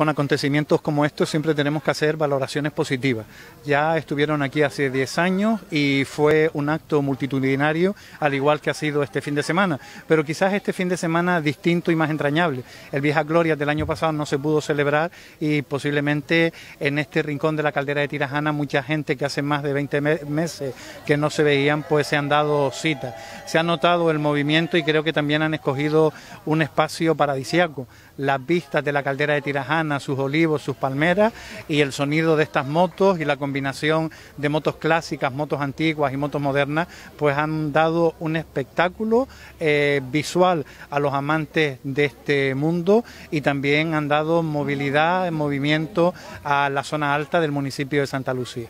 Con acontecimientos como estos siempre tenemos que hacer valoraciones positivas. Ya estuvieron aquí hace 10 años y fue un acto multitudinario, al igual que ha sido este fin de semana, pero quizás este fin de semana distinto y más entrañable. El Viejas Glorias del año pasado no se pudo celebrar y posiblemente en este rincón de la caldera de Tirajana mucha gente que hace más de 20 meses que no se veían pues se han dado cita. Se ha notado el movimiento y creo que también han escogido un espacio paradisíaco. Las vistas de la caldera de Tirajana, sus olivos, sus palmeras y el sonido de estas motos y la combinación de motos clásicas, motos antiguas y motos modernas, pues han dado un espectáculo visual a los amantes de este mundo y también han dado movilidad, movimiento a la zona alta del municipio de Santa Lucía.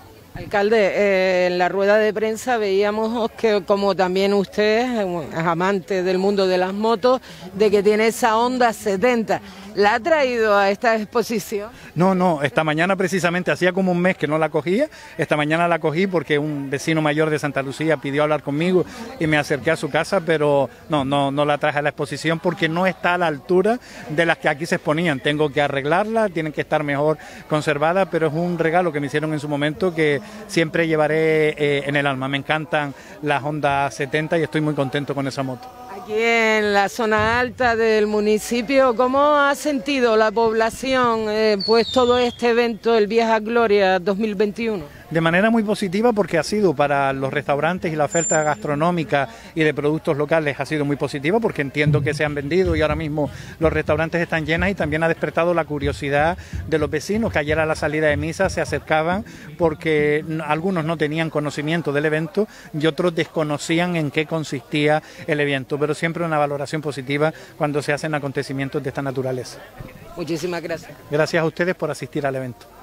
Alcalde, en la rueda de prensa veíamos que, como también usted es amante del mundo de las motos, de que tiene esa Honda 70. ¿La ha traído a esta exposición? No, esta mañana precisamente, hacía como un mes que no la cogía, esta mañana la cogí porque un vecino mayor de Santa Lucía pidió hablar conmigo y me acerqué a su casa, pero no la traje a la exposición porque no está a la altura de las que aquí se exponían. Tengo que arreglarla, tienen que estar mejor conservadas, pero es un regalo que me hicieron en su momento que siempre llevaré en el alma. Me encantan las Honda 70 y estoy muy contento con esa moto. Aquí en la zona alta del municipio, ¿cómo ha sentido la población pues todo este evento, el Viejas Glorias 2021? De manera muy positiva porque ha sido para los restaurantes y la oferta gastronómica y de productos locales ha sido muy positiva porque entiendo que se han vendido y ahora mismo los restaurantes están llenos y también ha despertado la curiosidad de los vecinos que ayer a la salida de misa se acercaban porque algunos no tenían conocimiento del evento y otros desconocían en qué consistía el evento, pero siempre una valoración positiva cuando se hacen acontecimientos de esta naturaleza. Muchísimas gracias. Gracias a ustedes por asistir al evento.